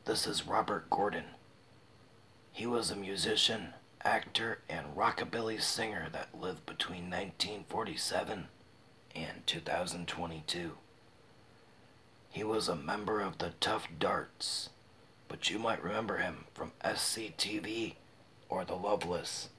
This is Robert Gordon. He was a musician, actor, and rockabilly singer that lived between 1947 and 2022. He was a member of the Tough Darts, but you might remember him from SCTV or The Loveless.